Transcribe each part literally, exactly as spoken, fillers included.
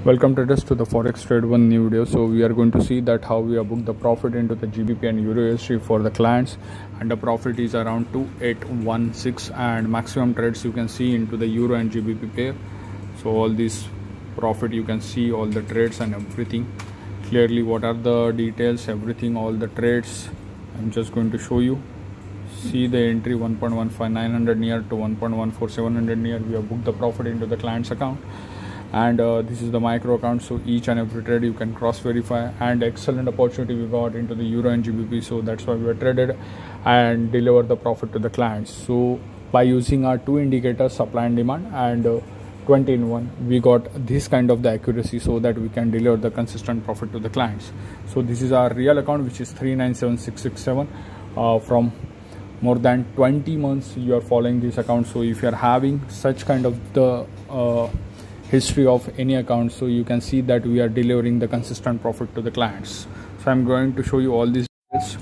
Welcome traders to the Forex Trade One new video. So we are going to see that how we have booked the profit into the G B P and Euro U S D for the clients, and the profit is around two eight one six, and maximum trades you can see into the Euro and G B P pair. So all this profit you can see all the trades and everything clearly. What are the details, everything, all the trades I'm just going to show you. See the entry one point one five nine hundred near to one point one four seven hundred near. We have booked the profit into the client's account. And uh, this is the micro account, so each and every trade you can cross verify, and excellent opportunity we got into the Euro and G B P, so that's why we are traded and deliver the profit to the clients. So by using our two indicators, supply and demand, and uh, twenty in one, we got this kind of the accuracy so that we can deliver the consistent profit to the clients. So this is our real account, which is three nine seven six six seven. Uh, from more than twenty months you are following this account, so if you are having such kind of the uh, history of any account, so you can see that we are delivering the consistent profit to the clients. So I'm going to show you all these details.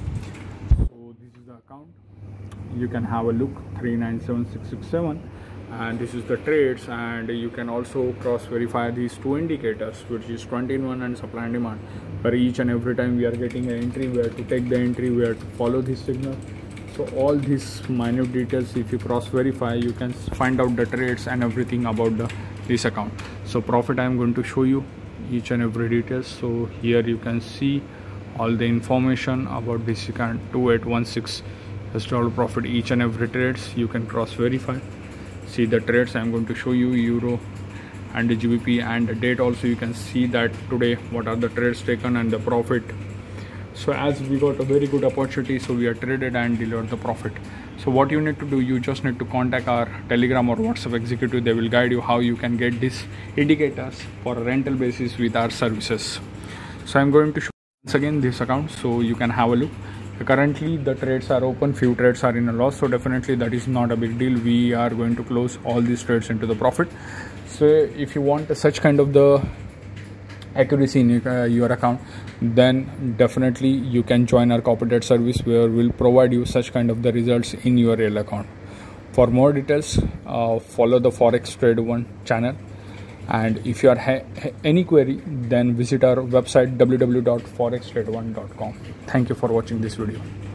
So this is the account, you can have a look, three nine seven six six seven, and this is the trades, and you can also cross verify these two indicators, which is twenty in one and supply and demand, where each and every time we are getting an entry, we have to take the entry, we have to follow this signal. So all these minute details, if you cross verify, you can find out the trades and everything about the this account. So profit I am going to show you each and every details. So here you can see all the information about this account, two eight one six U S dollar profit each and every trades you can cross verify. See the trades I am going to show you, Euro and the G B P, and the date also you can see that today what are the trades taken and the profit. So as we got a very good opportunity, so we are traded and delivered the profit. So what you need to do, you just need to contact our Telegram or WhatsApp executive. They will guide you how you can get these indicators for a rental basis with our services. So I'm going to show once again this account, so you can have a look. Currently the trades are open, few trades are in a loss, so definitely that is not a big deal. We are going to close all these trades into the profit. So if you want such kind of the accuracy in uh, your account, then definitely you can join our corporate service, where we'll provide you such kind of the results in your real account. For more details, uh, follow the Forex Trade One channel, and if you are ha any query, then visit our website w w w dot forex trade one dot com. Thank you for watching this video.